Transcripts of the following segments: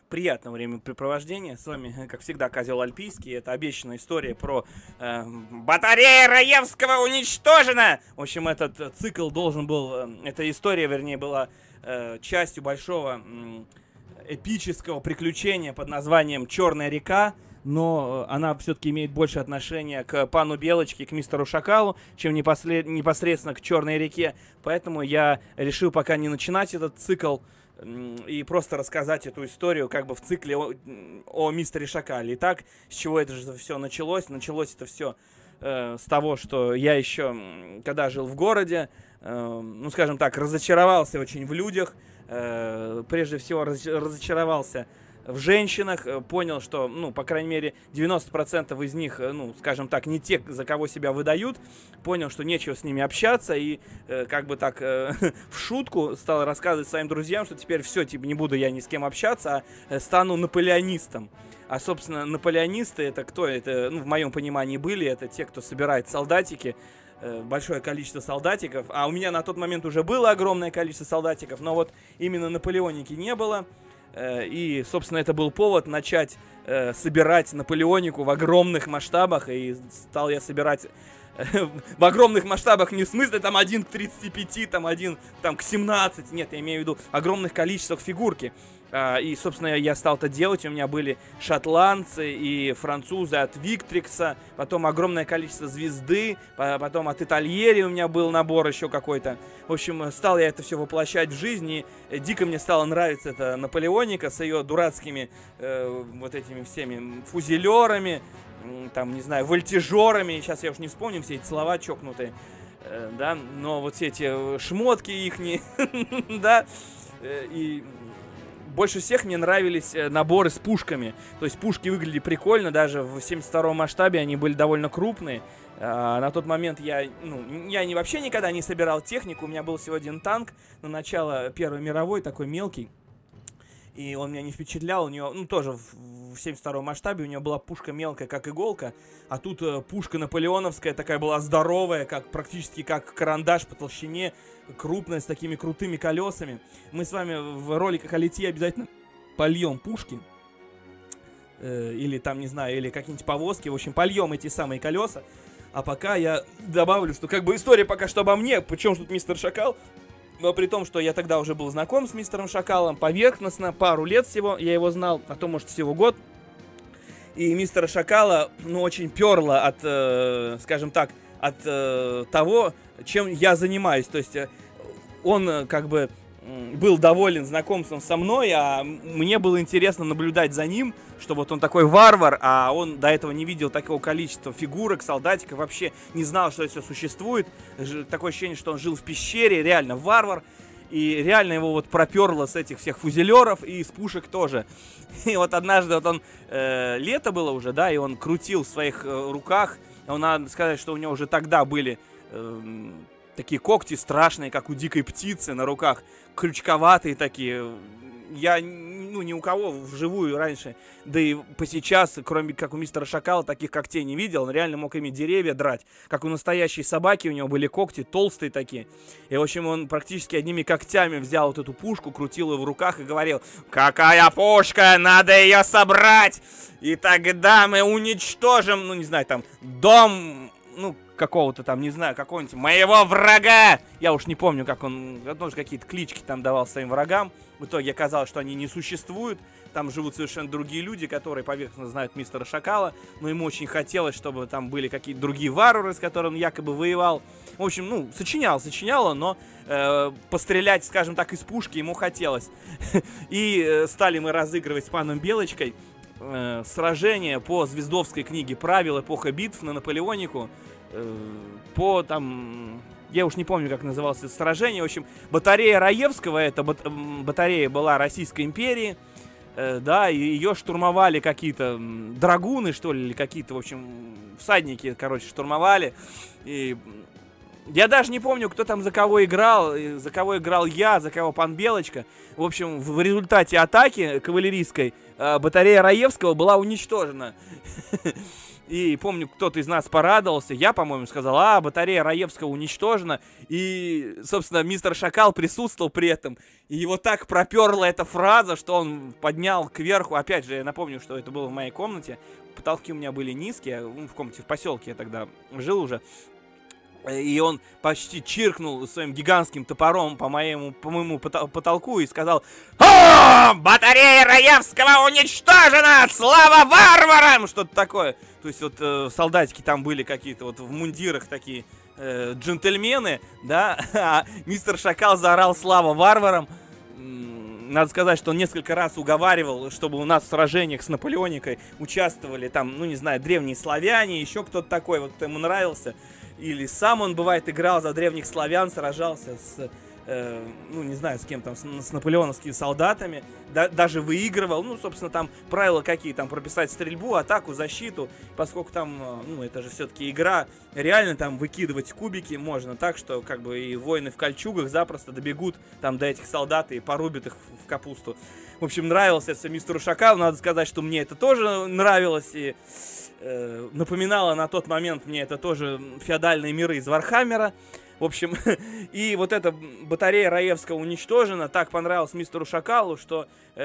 приятного времяпрепровождения. С вами, как всегда, Козел Альпийский. Это обещанная история про батарея Раевского уничтожена! В общем, этот цикл должен был... эта история, вернее, была частью большого эпического приключения под названием «Черная река». Но она все-таки имеет больше отношения к пану Белочке, к мистеру Шакалу, чем непосредственно к Черной реке. Поэтому я решил пока не начинать этот цикл и просто рассказать эту историю как бы в цикле о мистере Шакале. Итак, с чего это же все началось? Началось это все с того, что я еще, когда жил в городе, ну, скажем так, разочаровался очень в людях. Прежде всего, разочаровался в женщинах, понял, что, ну, по крайней мере, 90% из них, ну, скажем так, не те, за кого себя выдают, понял, что нечего с ними общаться, и как бы так в шутку стал рассказывать своим друзьям, что теперь все, типа, не буду я ни с кем общаться, а стану наполеонистом. А, собственно, наполеонисты это кто? Это, ну, в моем понимании были, это те, кто собирает солдатики, большое количество солдатиков, а у меня на тот момент уже было огромное количество солдатиков, но вот именно наполеоники не было. И, собственно, это был повод начать собирать наполеонику в огромных масштабах. И стал я собирать в огромных масштабах не в смысле там 1 к 35, там 1 там, к 17. Нет, я имею в виду огромных количествах фигурки. И, собственно, я стал это делать. У меня были шотландцы и французы от Виктрикса. Потом огромное количество звезды. Потом от Итальери у меня был набор еще какой-то. В общем, стал я это все воплощать в жизнь. И дико мне стало нравиться эта наполеоника с ее дурацкими вот этими всеми фузелерами. Там, не знаю, вольтежерами. Сейчас я уж не вспомню все эти слова чокнутые. Да, но вот все эти шмотки ихние. Да, и... Больше всех мне нравились наборы с пушками. То есть пушки выглядели прикольно, даже в 72-м масштабе они были довольно крупные. На тот момент я вообще никогда не собирал технику. У меня был всего один танк на начало Первой мировой, такой мелкий. И он меня не впечатлял. У него, ну, тоже в 72-м масштабе у него была пушка мелкая, как иголка. А тут пушка наполеоновская такая была здоровая, практически как карандаш по толщине. Крупная, с такими крутыми колесами. Мы с вами в роликах о литье обязательно польем пушки. Или там, не знаю, или какие-нибудь повозки. В общем, польем эти самые колеса. А пока я добавлю, что как бы история пока что обо мне. Причем тут мистер Шакал. Но при том, что я тогда уже был знаком с мистером Шакалом поверхностно, пару лет всего я его знал, а то, может, всего год. И мистера Шакала, ну, очень перло от, скажем так, от того, чем я занимаюсь. То есть он как бы был доволен знакомством со мной, а мне было интересно наблюдать за ним, что вот он такой варвар, а он до этого не видел такого количества фигурок, солдатиков, вообще не знал, что это все существует. Такое ощущение, что он жил в пещере, реально варвар. И реально его вот проперло с этих всех фузелеров и из пушек тоже. И вот однажды вот он, лето было уже, да, и он крутил в своих руках. Надо сказать, что у него уже тогда были такие когти страшные, как у дикой птицы на руках, крючковатые такие. Я, ну, ни у кого вживую раньше, да и по сейчас, кроме как у мистера Шакала, таких когтей не видел. Он реально мог ими деревья драть. Как у настоящей собаки у него были когти, толстые такие. И, в общем, он практически одними когтями взял вот эту пушку, крутил ее в руках и говорил: «Какая пушка? Надо ее собрать! И тогда мы уничтожим, ну, не знаю, там, дом, ну, какого-то там, не знаю, какого-нибудь моего врага!» Я уж не помню, как он, тоже какие-то клички там давал своим врагам. В итоге оказалось, что они не существуют. Там живут совершенно другие люди, которые поверхностно знают мистера Шакала. Но ему очень хотелось, чтобы там были какие-то другие варвары, с которыми он якобы воевал. В общем, ну, сочинял он, но пострелять, скажем так, из пушки ему хотелось. И стали мы разыгрывать с паном Белочкой сражение по Звездовской книге «Правил. Эпоха битв» на Наполеонику. По там... Я уж не помню, как называлось это сражение. В общем, батарея Раевского, эта батарея была Российской империи. Да, и ее штурмовали какие-то драгуны, что ли, или какие-то, в общем, всадники, короче, штурмовали. И я даже не помню, кто там за кого играл я, за кого пан Белочка. В общем, в результате атаки кавалерийской батарея Раевского была уничтожена. И помню, кто-то из нас порадовался. Я, по-моему, сказал, батарея Раевского уничтожена. И, собственно, мистер Шакал присутствовал при этом. И его так проперла эта фраза, что он поднял кверху. Опять же, я напомню, что это было в моей комнате. Потолки у меня были низкие. В комнате в поселке я тогда жил уже. И он почти чиркнул своим гигантским топором по моему потолку и сказал: «О, батарея Раевского уничтожена! Слава варварам!» Что-то такое. То есть вот солдатики там были какие-то вот в мундирах такие джентльмены, да, а мистер Шакал заорал «Слава варварам!». Надо сказать, что он несколько раз уговаривал, чтобы у нас в сражениях с Наполеоникой участвовали там, ну не знаю, древние славяне, еще кто-то такой, вот ему нравился. Или сам он, бывает, играл за древних славян, сражался с, ну, не знаю, с кем там, с наполеоновскими солдатами. Даже выигрывал. Ну, собственно, там правила какие, там прописать стрельбу, атаку, защиту. Поскольку там, ну, это же все-таки игра, реально там выкидывать кубики можно так, что как бы и воины в кольчугах запросто добегут там до этих солдат и порубят их в капусту. В общем, нравился это мистеру Шакалу. Надо сказать, что мне это тоже нравилось. И напоминало на тот момент мне это тоже феодальные миры из Вархаммера. В общем, и вот эта батарея Раевского уничтожена. Так понравилось мистеру Шакалу, что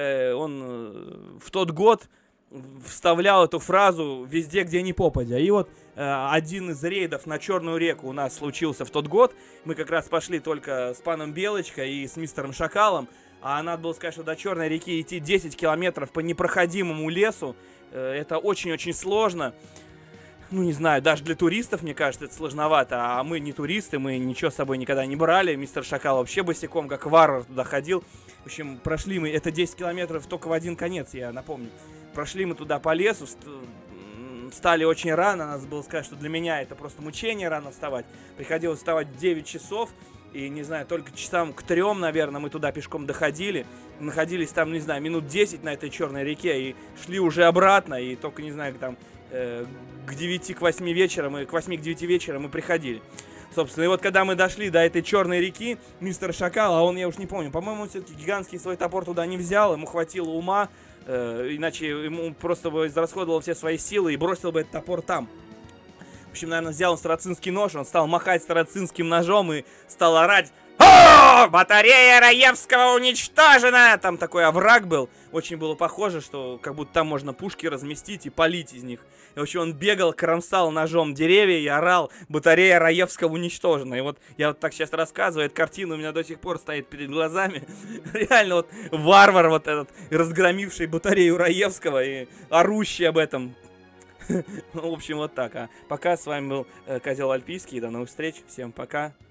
он в тот год вставлял эту фразу везде, где ни попадя. И вот один из рейдов на Черную реку у нас случился в тот год. Мы как раз пошли только с паном Белочкой и с мистером Шакалом. А надо было сказать, что до Черной реки идти 10 километров по непроходимому лесу. Это очень-очень сложно. Ну, не знаю, даже для туристов, мне кажется, это сложновато. А мы не туристы, мы ничего с собой никогда не брали. Мистер Шакал вообще босиком, как варвар, туда ходил. В общем, прошли мы, это 10 километров только в один конец, я напомню. Прошли мы туда по лесу, встали очень рано. Надо было сказать, что для меня это просто мучение рано вставать. Приходилось вставать в 9 часов. И, не знаю, только часам к 3, наверное, мы туда пешком доходили. Находились там, не знаю, минут 10 на этой Черной реке. И шли уже обратно. И только, не знаю, там к 9, к 8 вечера, к 8, к 9 вечера мы приходили. Собственно, и вот когда мы дошли до этой Черной реки, мистер Шакал, а он, я уж не помню, по-моему, он все-таки гигантский свой топор туда не взял. Ему хватило ума. Иначе ему просто бы израсходовал все свои силы и бросил бы этот топор там. В общем, наверное, взял он сарацинский нож, он стал махать сарацинским ножом и стал орать: «О, батарея Раевского уничтожена!» Там такой овраг был, очень было похоже, что как будто там можно пушки разместить и палить из них. И, в общем, он бегал, кромсал ножом деревья и орал: «Батарея Раевского уничтожена!» И вот я вот так сейчас рассказываю, эта картина у меня до сих пор стоит перед глазами. Реально вот варвар вот этот, разгромивший батарею Раевского и орущий об этом. Ну, в общем, вот так. А пока с вами был Козел Альпийский. До новых встреч. Всем пока.